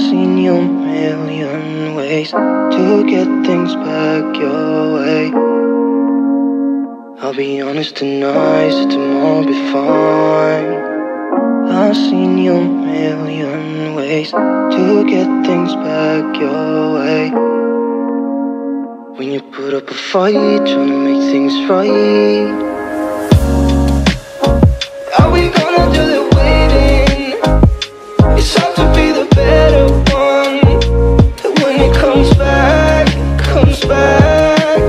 seen you a million ways to get things back your way. I'll be honest tonight, tomorrow will be fine. I've seen you a million ways to get things back your way. When you put up a fight, trying to make things right. Are we gonna do the waiting? It's hard to be the better one. But when it comes back, it comes back.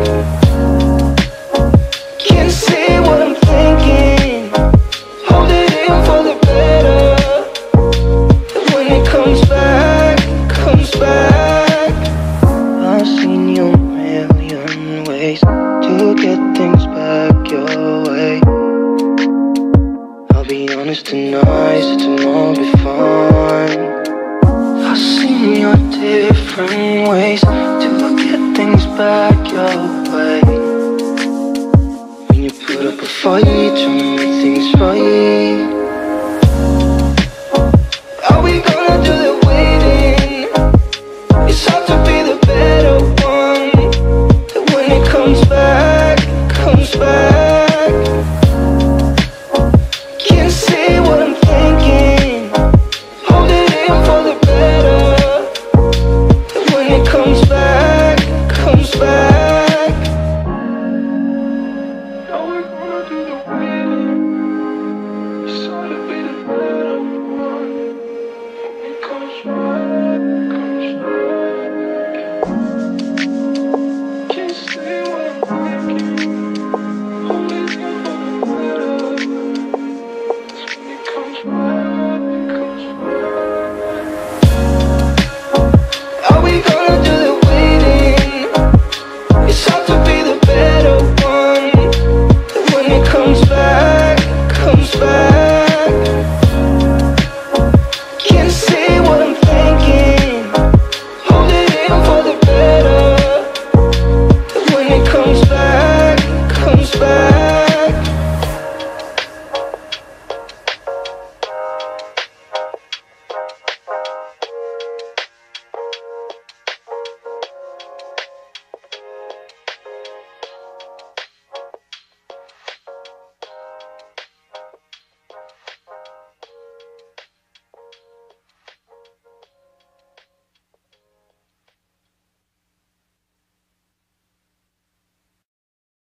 Can't say what I'm thinking. Hold it in for the better. But when it comes back, it comes back. I've seen you a million ways to get things back your way. I'll be honest tonight, so tomorrow will be fine. I've seen your different ways to get things back your way.